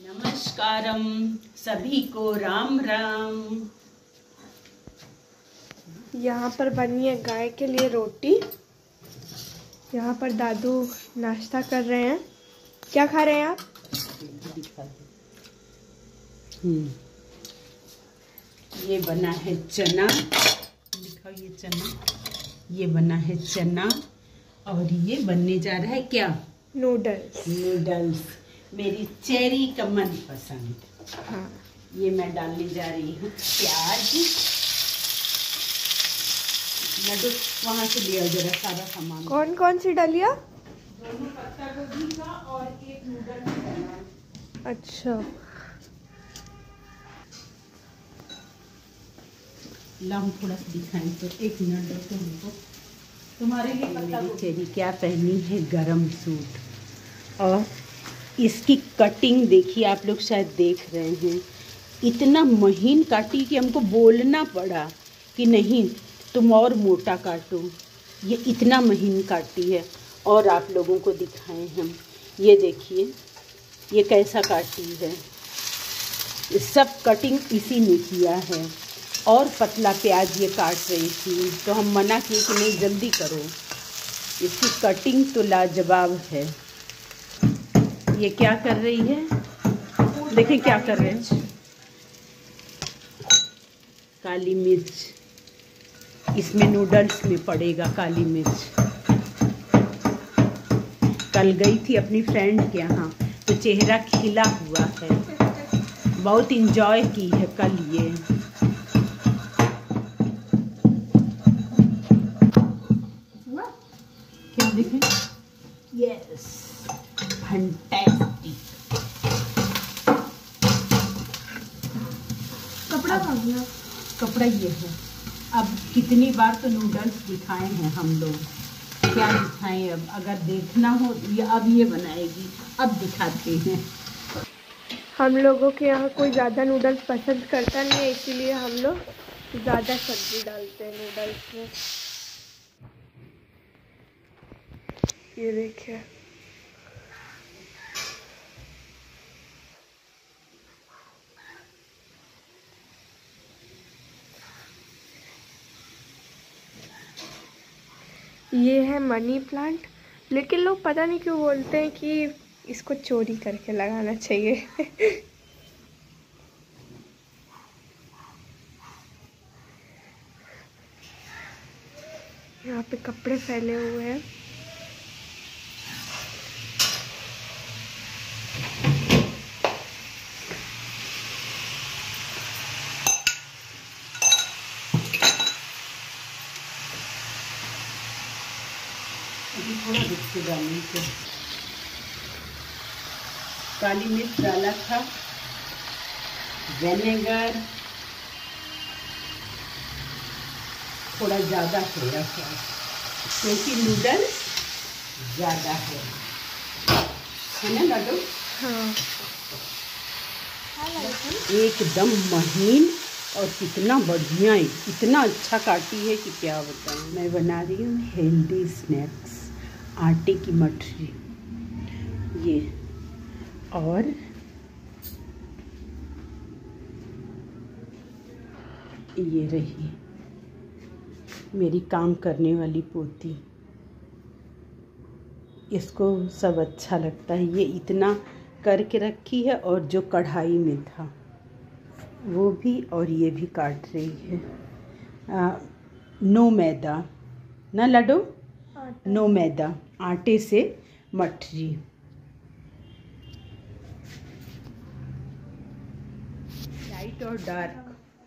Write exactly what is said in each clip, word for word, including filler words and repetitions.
नमस्कारम सभी को, राम राम। यहाँ पर बनी है गाय के लिए रोटी। यहाँ पर दादू नाश्ता कर रहे हैं। क्या खा रहे हैं आप? हम्म ये बना है चना, दिखाओ ये चना। ये बना है चना और ये बनने जा रहा है क्या? नूडल्स। नूडल्स, मेरी चेरी का मन पसंद। हाँ, ये मैं डालने जा रही हूँ प्याज। लड्डू वहाँ से लिया जरा सारा सामान। कौन कौन सी डलिया? दोनों पत्ता गोभी का और एक नूडल्स का। अच्छा, लाओ थोड़ा सा दिखाएं तो। एक मिनट दो तुमको, तुम्हारे लिए पत्ता गोभी। चेरी क्या पहनी है? गरम सूट। और इसकी कटिंग देखिए, आप लोग शायद देख रहे हैं। इतना महीन काटी कि हमको बोलना पड़ा कि नहीं तुम और मोटा काटो। ये इतना महीन काटी है। और आप लोगों को दिखाएं हम, ये देखिए ये कैसा काटी है। सब कटिंग इसी ने किया है। और पतला प्याज ये काट रही थी तो हम मना किए कि नहीं जल्दी करो। इसकी कटिंग तो लाजवाब है। ये क्या कर रही है? देखिए क्या कर रहे हैं। काली मिर्च इसमें नूडल्स में पड़ेगा। काली मिर्च कल गई थी अपनी फ्रेंड के यहाँ तो चेहरा खिला हुआ है। बहुत इंजॉय की है कल ये। क्या देखें? Yes, fantastic. कपड़ा कहाँ गया? कपड़ा ये है। अब कितनी बार तो नूडल्स दिखाए हैं हम लोग, क्या दिखाएं अब? अगर देखना हो ये अब ये बनाएगी, अब दिखाते हैं। हम लोगों के यहाँ कोई ज़्यादा नूडल्स पसंद करता नहीं है, इसीलिए हम लोग ज़्यादा सब्जी डालते हैं नूडल्स में। ये देखिए, ये है मनी प्लांट। लेकिन लोग पता नहीं क्यों बोलते हैं कि इसको चोरी करके लगाना चाहिए। यहाँ पे कपड़े फैले हुए हैं। थोड़ा मिर्च डालने से। काली मिर्च डाला था, विनेगर थोड़ा ज़्यादा थोड़ा सा, क्योंकि नूडल्स ज़्यादा है है ना लड्डू? हाँ, एकदम महीन और कितना बढ़िया है। इतना अच्छा काटी है कि क्या बताऊँ। मैं बना रही हूँ हेल्दी स्नैक्स, आटे की मठरी। ये और ये रही मेरी काम करने वाली पोती। इसको सब अच्छा लगता है। ये इतना करके रखी है और जो कढ़ाई में था वो भी, और ये भी काट रही है। आ, नो मैदा ना लड्डू, नो मैदा, आटे से मठरी। लाइट और डार्क।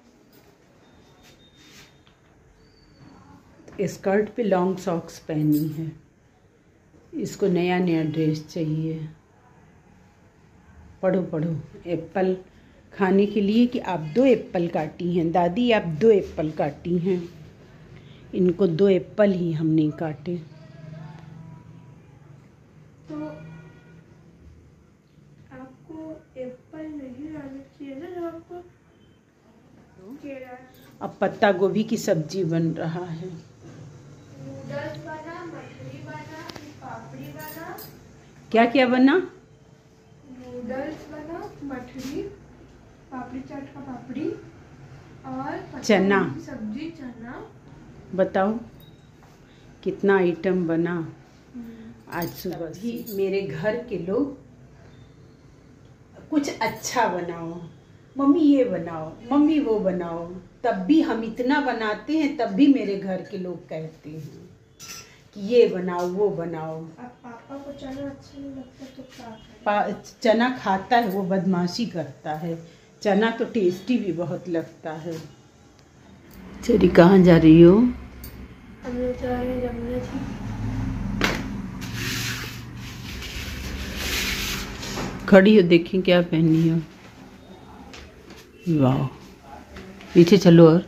स्कर्ट पे लॉन्ग सॉक्स पहनी है। इसको नया नया ड्रेस चाहिए। पढ़ो पढ़ो। एप्पल खाने के लिए कि आप दो एप्पल काटी हैं दादी, आप दो एप्पल काटी हैं। इनको दो एप्पल ही हमने काटे। तो आपको एप्पल नहीं लाना चाहिए ना जब आपको केला। अब पत्ता गोभी की सब्जी बन रहा है। नूडल्स बना, मछली बना, पापड़ी बना। क्या क्या बना? नूडल्स बना, मठरी, पापड़ी चाट का पापड़ी और पत्ता चना गोभी की सब्जी, चना। बताओ कितना आइटम बना आज सुबह भी। मेरे घर के लोग कुछ अच्छा बनाओ, मम्मी ये बनाओ, मम्मी वो बनाओ, तब भी हम इतना बनाते हैं, तब भी मेरे घर के लोग कहते हैं कि ये बनाओ वो बनाओ। अब पापा को चना अच्छा नहीं लगता तो क्या करें? पा चना खाता है, वो बदमाशी करता है। चना तो टेस्टी भी बहुत लगता है। चली कहाँ जा रही हो? हम लोग जा रहे हैं जमुना जी। खड़ी हो, देखें क्या पहनी हो। वाह, पीछे चलो और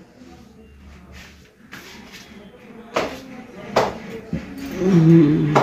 हम्म।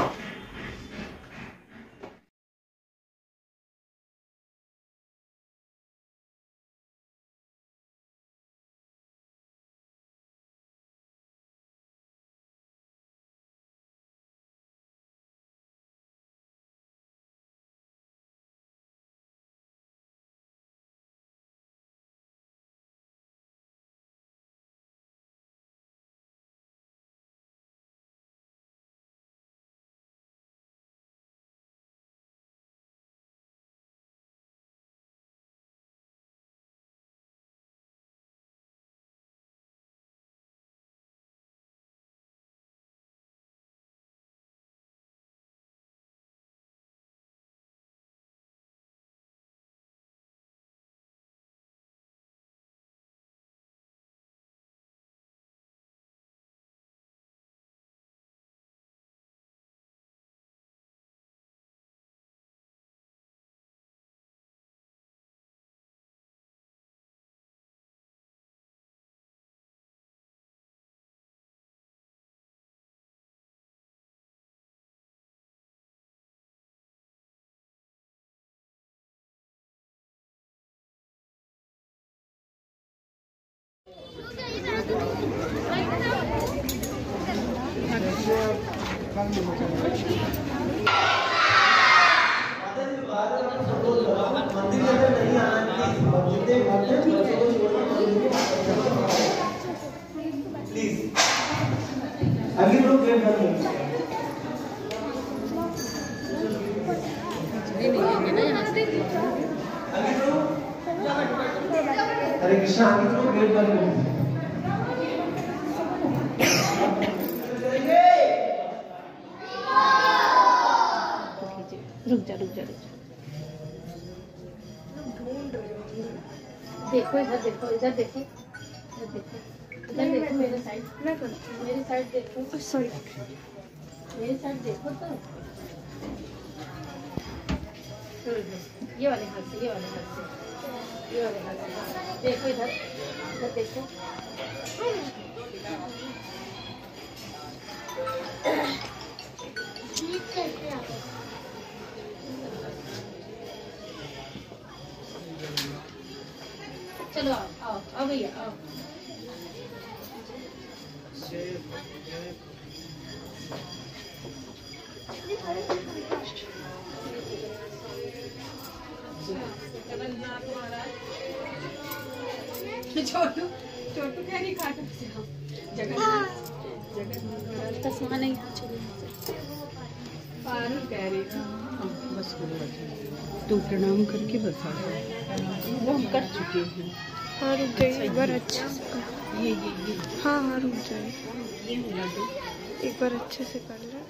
आगे लोग वेट कर रहे हैं। हरे कृष्णा, आगे लोग वेट कर रहे हैं। रुक जा रुक जा रुक जा। देखो इधर, देखो इधर, देखो इधर, देखो इधर, देखो मेरे साइड, मैं करती मेरे साइड देखो, हूँ। सॉरी, मेरे साइड देखो तो ये वाले हाथ से, ये वाले हाथ से, ये वाले हाथ से देखो इधर, इधर देखो। चलो आओ आओ आओ भैया आओ। छोटू छोटू कह रही काटो से हम जगह जगह तस्मा नहीं पारू कह रही बस करो बच्चा, तू प्रणाम करके बता। वो हम कर चुके हैं। हाँ रुक जाइए एक बार अच्छे से कर। ये ये ये हाँ हाँ रुक जाइए, ये मिला दो। एक बार अच्छे से कर ले।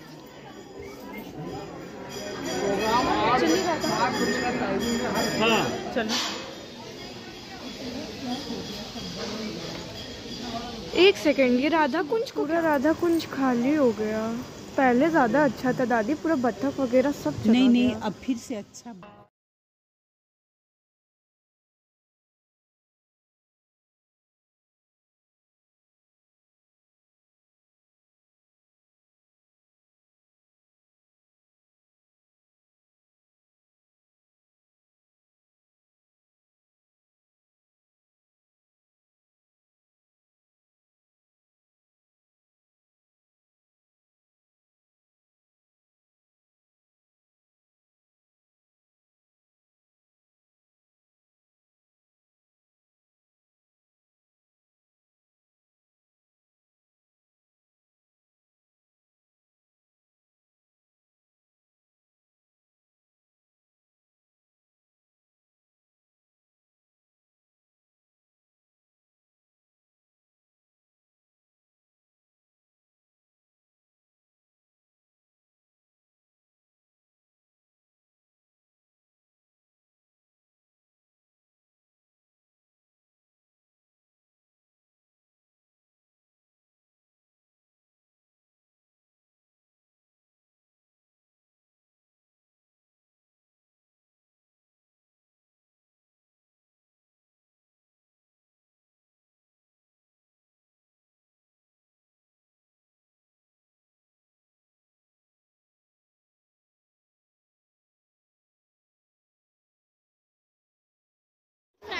हाँ चलो। एक सेकंड, ये राधा कुंज, पूरा राधा कुंज खाली हो गया। पहले ज़्यादा अच्छा था दादी, पूरा बत्तख वगैरह सब चला नहीं नहीं, गया। अब फिर से अच्छा।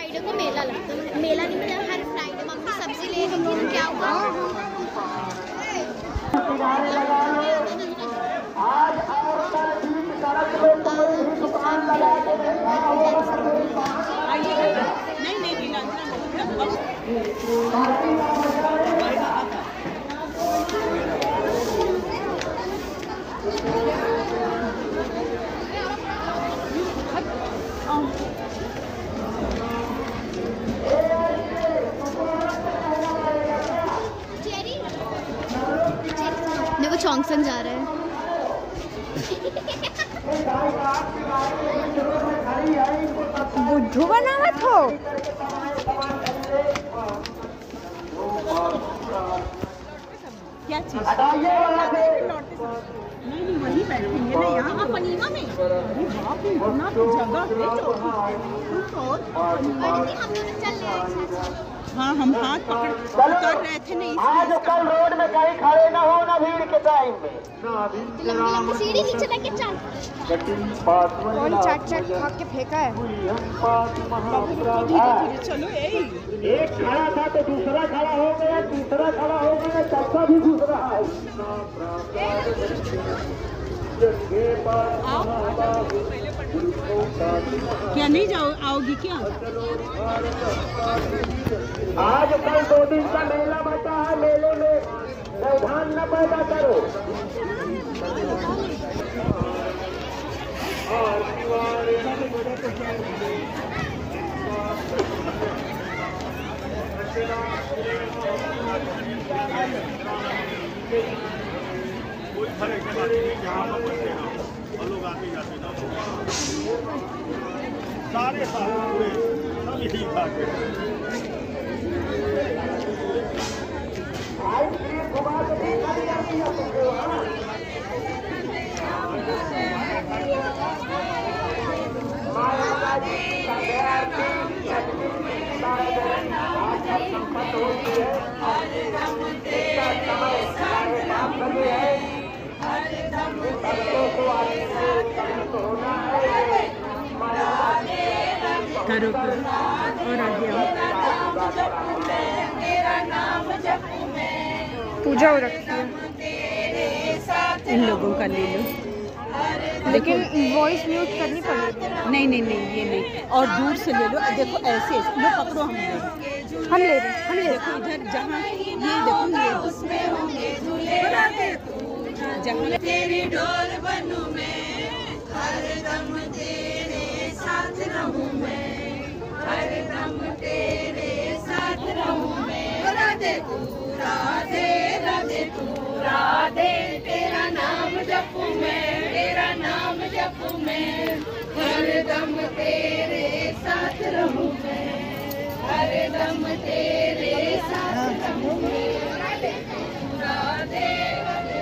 फ्राइडे को मेला लगता है, मेला नहीं मिला हर फ्राइडे मम्मी सब्जी ले रही थी, क्या हुआ? नहीं नहीं देखो चौंगसन जा रहा है। बुद्धू बनावत हो। क्या चीज? नहीं नहीं वही बैठेंगे ना यहाँ पनीमा में। अरे बाप रे इतना जगह है चौकी। और हम लोग चल रहे हैं। हाँ हम हाथ पकड़ कर रहे थे नहीं। आज कल रोड में कहीं खड़े न हो ना भीड़ के टाइम में। लंबी लंबी सीढ़ी नीचे लेके चल। कौन चाट चाट खा के फेंका है? धीरे धीरे चलो। यही एक खड़ा था तो दूसरा खड़ा हो गया, तीसरा खड़ा हो गया, चौथा भी घुस रहा है। क्या नहीं जाओ आओगी क्या? आज कल दो दिन का मेला बचा है, मेले में व्यवधान न पैदा करो। कोई फर्क नहीं, जहाँ पर बच्चे ना और लोग आते जाते ना सारे साल पूरे सब यही खाते हैं। करो करो और आगे आओ। पूजा हो रखी है। इन लोगों का ले लो। लेकिन वॉइस म्यूट करनी पड़ेगी। नहीं नहीं नहीं ये नहीं, और दूर से ले लो। देखो ऐसे लो पकड़ो। हम ले हम ले रहे हम ले देखो इधर जहाँ ये देखो ये उसमें होंगे जहाँ तेरी डोर बनूं मैं, हर दम तेरे साथ रहूं मैं, हर दम तेरे साथ रहूं मैं। राधे तू राधे राधे तू राधे, तेरा नाम जपूं मैं, तेरा नाम जपूं मैं, हर दम तेरे साथ रहूं मैं, हर दम तेरे साथ रहूं मैं। राधे तू राधे राधे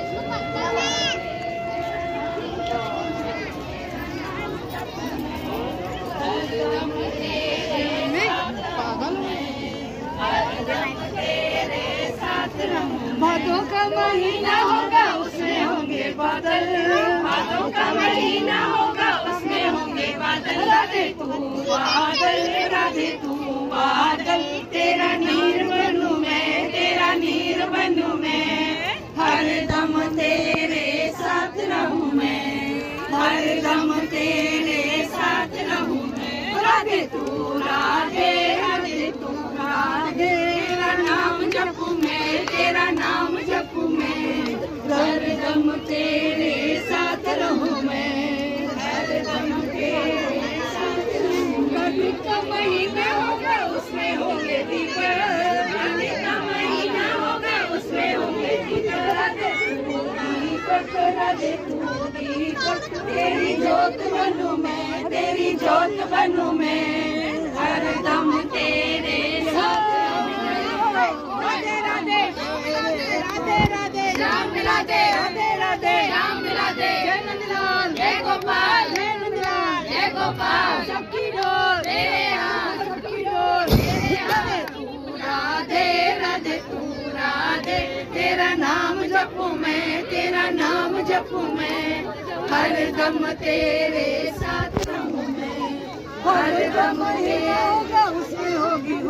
भादों का महीना होगा उसमें होंगे बादल, भादों का महीना होगा उसमें होंगे बादल। राधे तू बादल, राधे तू बादल, तेरा नीर बनूं मैं, तेरा नीर बनूं मैं, हर दम तेरे साथ रहूं मैं, हर दम तेरे साथ रहूं मैं। राधे तू राधे राधे तू राधे, तेरा नाम जपूं मैं, तेरा नाम जपूं मैं, हर दम तेरे साथ रहूं मैं, हर दम तेरे साथ रहूं। कभी का महीना होगा उसमें होंगे दीपक, कभी का महीना होगा उसमें होंगे दीपक। राधे तू दीपक, राधे तू दीपक, तेरी जोत बनूं मैं, तेरी जोत बनूं मैं, हर दम तेरे साथ रहूं मैं। राधे राधे राधे राधे राम राधे राधे राधे राम राधे, जय नंदलाल जय गोपाल, जय नंदलाल जय गोपाल, सबकी डोर तेरे हाथ, सबकी डोर तेरे हाथ। तू राधे राधे तू राधे, तेरा नाम जपूं मैं, तेरा नाम जपूं मैं, हर दम तेरे साथ रहूं मैं, हर दम तेरे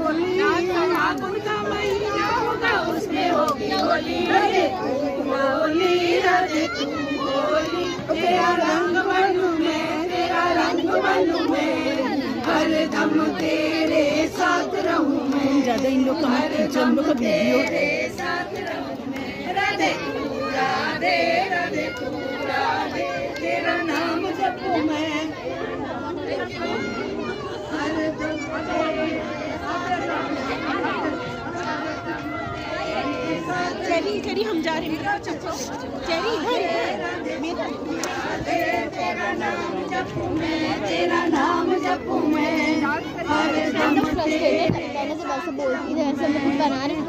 होली फागुन का महीना होगा उसमें होगी होली होली राधे तू होली तेरा रंग बनू मैं तेरा रंग बनू मैं हर दम तेरे साथ रहूं मैं ज्यादा इन लोग का मत खींचो इन लोग का वीडियो तेरे साथ रहूं मैं राधे तू राधे राधे तू राधे तेरा नाम जपूं मैं हर दम चेरी चेरी हम जा रहे हैं चेरी इधर तेरा नाम जपूं मैं तेरा नाम जपूं मैं हर दम पहले से वैसे बोलती थी ऐसे कुछ बना रहे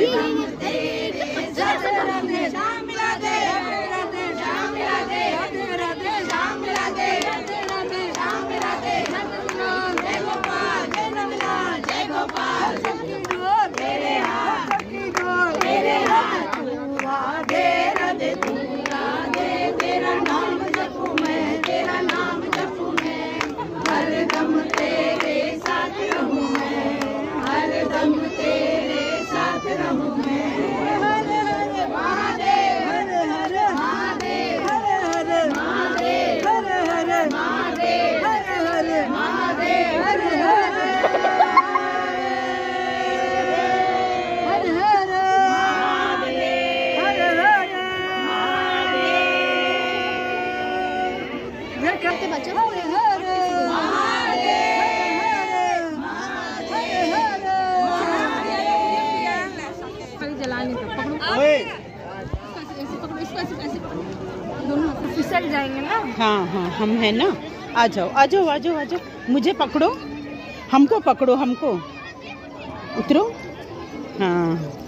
फिसल जाएंगे ना। हाँ हाँ हम हैं ना आ जाओ आ जाओ आ जाओ आ जाओ मुझे पकड़ो हमको पकड़ो हमको उतरो हाँ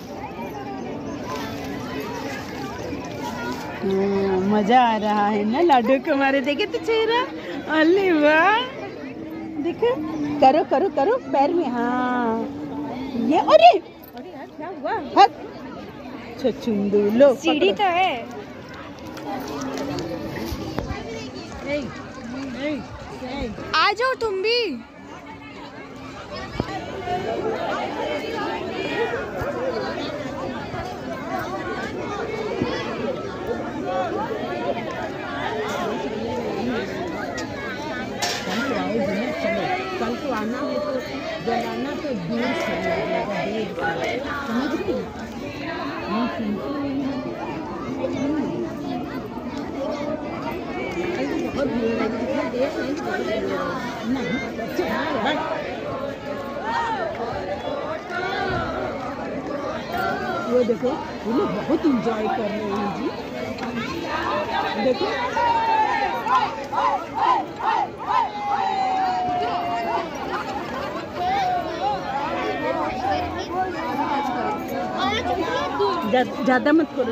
हाँ, मजा आ रहा है ना लाडू को हमारे देखे तो चेहरा अरे वाह देखो करो करो करो पैर में हाँ ये अरे क्या हुआ? छचुंदू लो सीढ़ी तो है। आ जाओ तुम भी। कल को आना है तो जलाना तो दूर से समझ गई बहुत भीड़ लगी देर नहीं वो देखो ये लोग बहुत इंजॉय कर रहे हैं जी देखो ज्यादा मत करो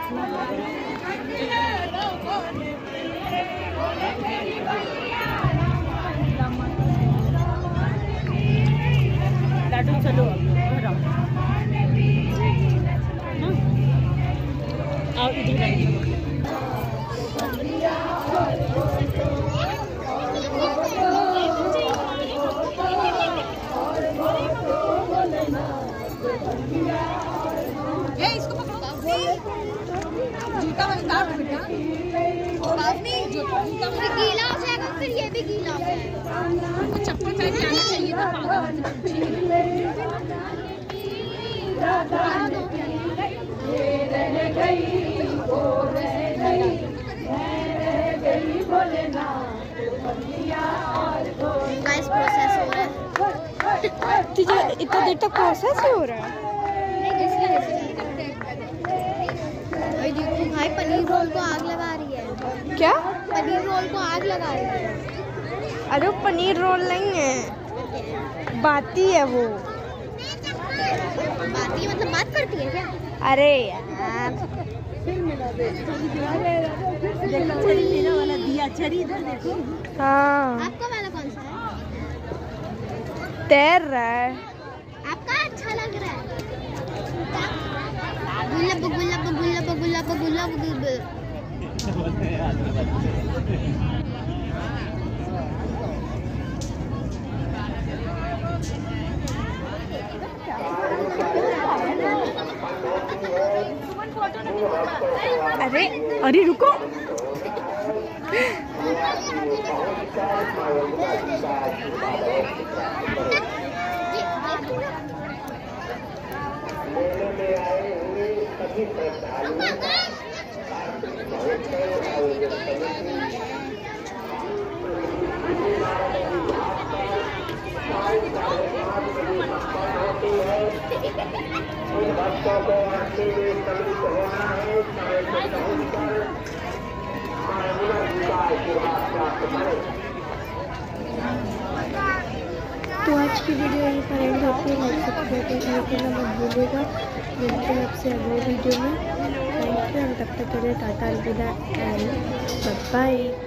लाडू चलो घर आओ आओ इधर गीला हो जाएगा फिर ये भी गीला हो जाएगा। चप्पल पहन के आना चाहिए था गाइस प्रोसेस हो रहा है। तुझे इतना देर तक प्रोसेस ही हो रहा है? भाई देखो भाई पनीर रोल को आग लगा रही है। क्या? पनीर रोल को आग लगा रही है। अरे वो पनीर रोल नहीं है, बाती है वो। बाती मतलब बात करती है क्या? अरे यार मेरा वाला दिया चरी इधर देखो हाँ आपका वाला कौन सा है? तैर रहा है। आपका अच्छा लग रहा है। गुलाब गुलाब गुलाब गुलाब गुलाब गुलाब अरे अरे रुको, मेले में आए हुए सभी श्रद्धालुओं का कार्तिक महोत्सव आयोजन समिति साढ़े पाँच बजे संपन्न होती है। इन भक्तों को आरती में सम्मिलित होना है, साढ़े छह पहुंचकर का आशीर्वाद प्राप्त करें। तो आज की वीडियो यहीं पर एंड होती है। लाइक सब्सक्राइब करना मत भूलिएगा। मिलते हैं आपसे अगले वीडियो में। Thank you. तब तक के लिए टाटा अलविदा एंड बाय बाय।